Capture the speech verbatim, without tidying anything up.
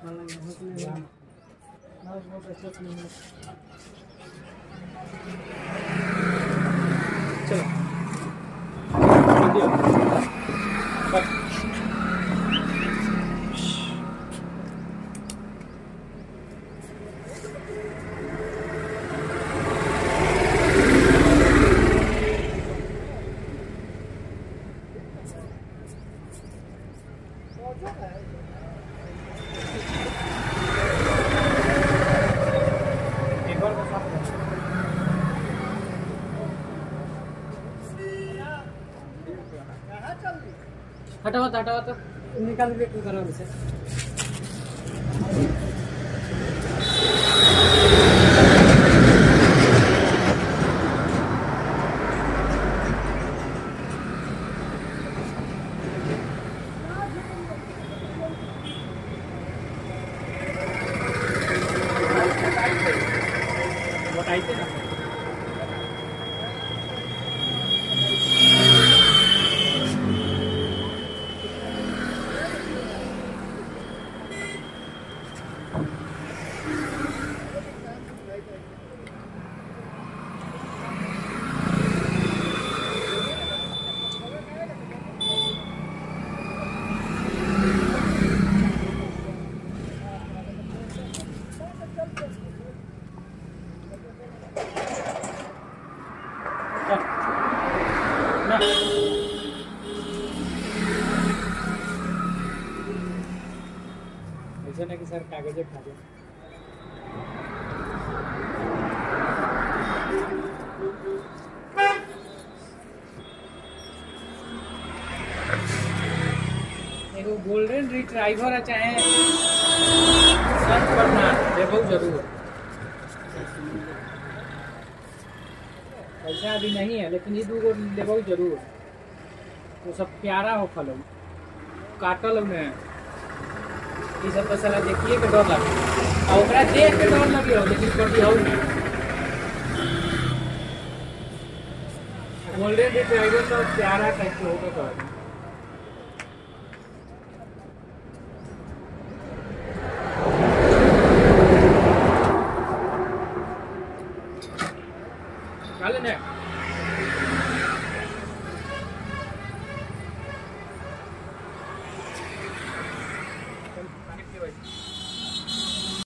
हटाओ तो हटाओ तो निकाल के करो इसे। बताइए ना ऐसा ना कि सर कागज खा दे। एगो गोल्डन रिट्राइवर चाहे सर्च करना देखो जरूर। पैसा अभी नहीं है लेकिन ये दो लेबो जरूर। वो सब प्यारा हो फलो काटल में ये सब तो साला देखिए के डर लगे और ओकरा देख के डर लगे हो लेकिन कभी हो नहीं। गोल्डन रिट्राइवर तो प्यारा टाइप के होगा तो चल ना।